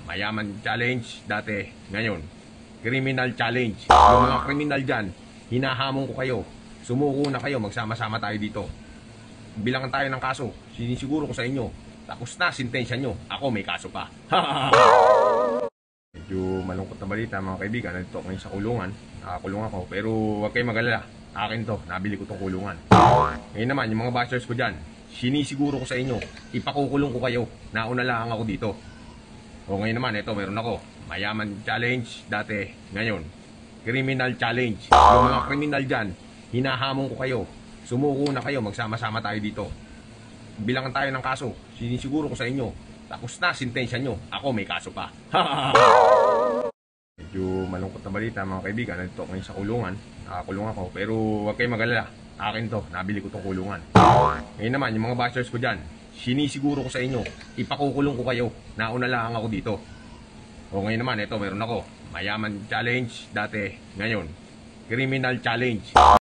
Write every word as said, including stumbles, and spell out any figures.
Mayaman challenge dati, ngayon criminal challenge. Yung mga kriminal dyan, hinahamon ko kayo. Sumuko na kayo, magsama-sama tayo dito. Bilangan tayo ng kaso, sinisiguro ko sa inyo. Tapos na, sintensya nyo. Ako may kaso pa. Medyo malungkot na balita mga kaibigan. Nandito ako ngayon sa kulungan. Nakakulong ako. Pero huwag kayong mag-alala. Akin to, nabili ko tong kulungan. Ngayon naman, yung mga bashers ko dyan, sinisiguro ko sa inyo, ipakukulong ko kayo. Nauna lang ako dito. O ngayon naman, ito, meron ako. Mayaman challenge dati, ngayon criminal challenge. Yung mga kriminal dyan, hinahamon ko kayo. Sumuko na kayo, magsama-sama tayo dito. Bilangan tayo ng kaso, sinisiguro ko sa inyo. Tapos na, sintensya nyo. Ako may kaso pa. Medyo malungkot na balita mga kaibigan. Nandito ako ngayon sa kulungan. Nakakulong ako. Pero huwag kayong mag-alala. Akin to, nabili ko tong kulungan. Ngayon naman, yung mga bashers ko dyan, sinisiguro ko sa inyo, ipakukulong ko kayo. Nauna lang ako dito. O ngayon naman, ito, meron ako. Mayaman challenge dati, ngayon criminal challenge.